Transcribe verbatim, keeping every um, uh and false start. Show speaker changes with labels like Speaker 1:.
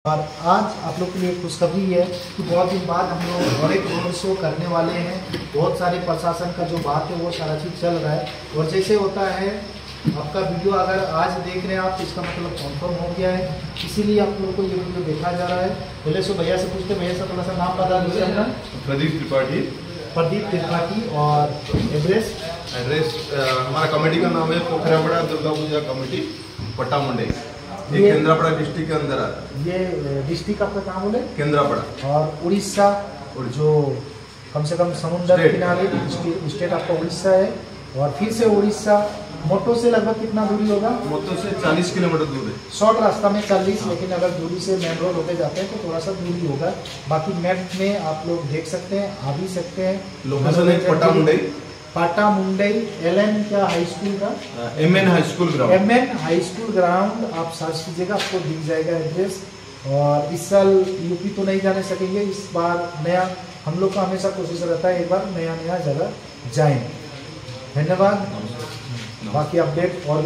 Speaker 1: और आज आप लोग के लिए खुशखबरी है कि बहुत दिन बाद हम लोग बड़े रोड शो करने वाले हैं। बहुत सारे प्रशासन का जो बात है वो सारा चीज़ चल रहा है और जैसे होता है आपका वीडियो अगर आज देख रहे हैं आप तो इसका मतलब कन्फर्म हो गया है, इसीलिए आप लोगों को ये वीडियो देखा जा रहा है। पहले सो भैया से पूछते, भैया से थोड़ा सा नाम बता दीजिए अपना।
Speaker 2: प्रदीप त्रिपाठी।
Speaker 1: प्रदीप त्रिपाठी। और एड्रेस
Speaker 2: एड्रेस हमारा कमेटी का नाम है पोखरापड़ा दुर्गा पूजा कमेटी पट्टामुंडे, ये केंद्रापड़ा डिस्ट्रिक्ट के अंदर आता है।
Speaker 1: ये डिस्ट्रिक्ट आपका कहाँ बोले?
Speaker 2: केंद्रापड़ा। और
Speaker 1: उड़ीसा जो कम से कम समुद्र किनारे स्टेट आपका उड़ीसा है। और फिर से उड़ीसा मोटो से लगभग कितना दूरी होगा?
Speaker 2: मोटो से चालीस किलोमीटर दूर है।
Speaker 1: शॉर्ट रास्ता में चालीस, लेकिन अगर दूरी से मेन रोड होके जाते हैं तो थोड़ा सा दूरी होगा। बाकी मैप में आप लोग देख सकते हैं, आ भी सकते हैं।
Speaker 2: लोकेशन है पट्टामुंडई।
Speaker 1: पट्टामुंडई एल एन क्या हाई स्कूल का?
Speaker 2: M N high school ground.
Speaker 1: M N high school ground आप सर्च कीजिएगा, आपको दिख जाएगा एड्रेस। और इस साल यूपी तो नहीं जाने सकेंगे, इस बार नया हम लोग का हमेशा कोशिश रहता है एक बार नया नया जगह जाएं। धन्यवाद। बाकी अपडेट और